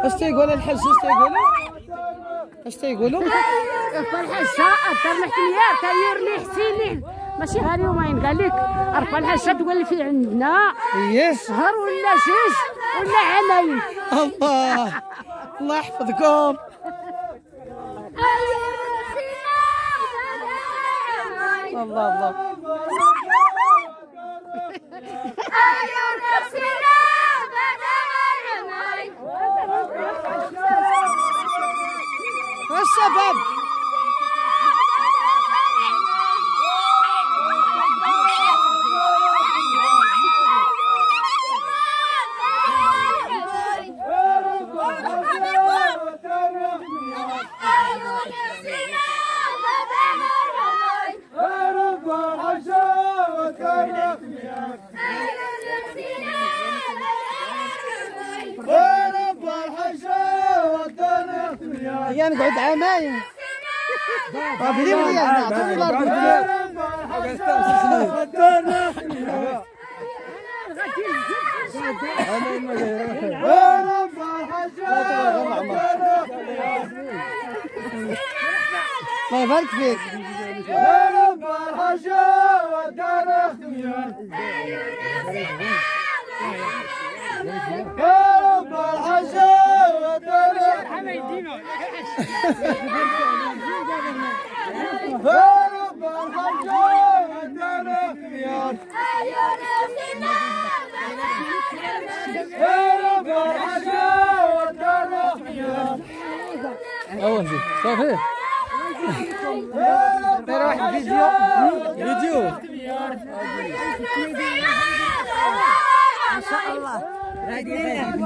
اش تيقول الحاج؟ اش تيقولوا؟ رفع الحاجه الدار محتميات تاير لي حسين ماشي غير يومين، قال لك رفع الحاجه تقول في عندنا شهر ولا جوج ولا عامين. الله يحفظكم. الله الشباب يا نقعد عامين بلي نعطيو الله الله يبارك فيك. يا رب الحاجة والدار اختيار، يا رب الحاجة والدار اختيار، يا رب الحاجة والدار اختيار، يا رب الحاجة والدار اختيار. أول شيء صافي داير واحد فيديو ما شاء الله غادي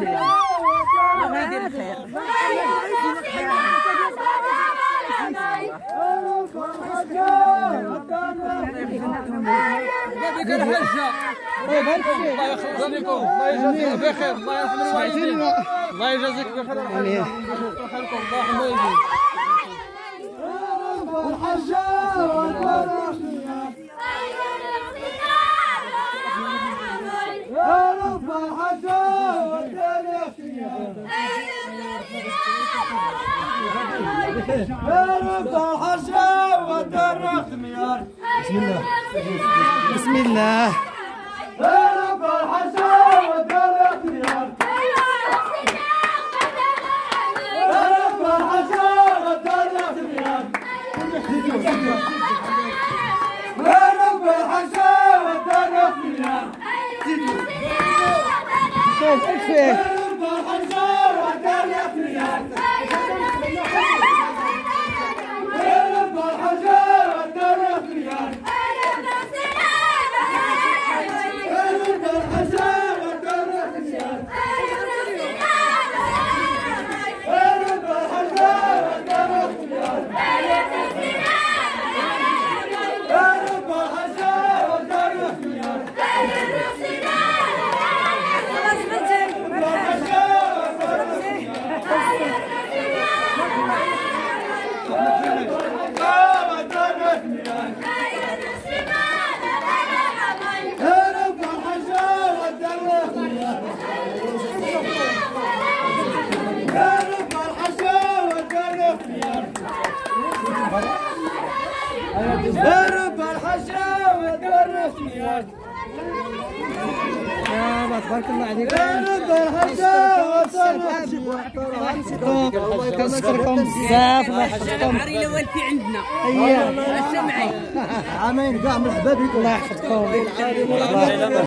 يدير الخير. الله يبارك فيك، الله يخليكم، الله يجازيك بخير، الله يرحم الوالدين، الله يجازيك بخير، الله يرحمكم، الله يرحم الوالدين. الحجة والبركة يا رب الحجة والبركة يا رب الحجة والبركة. بسم الله يا رب الحجة والبركة يا رب الحجة والبركة يا رب الحجة والدار اختيار، يا رب الحجة والدار اختيار، يا رب الحجة والدار اختيار، يا رب الحجة والدار اختيار، يا رب الحجة والدار اختيار. يا رب الحجة والدار اختيار، يا تبارك الله عليك. يا رب الحجة والدار اختيار، كنشكركم بزاف، الله يحفظكم. العريلة والفي عندنا اييه السمعي عامين كاع مرحبا بكم، الله يحفظكم.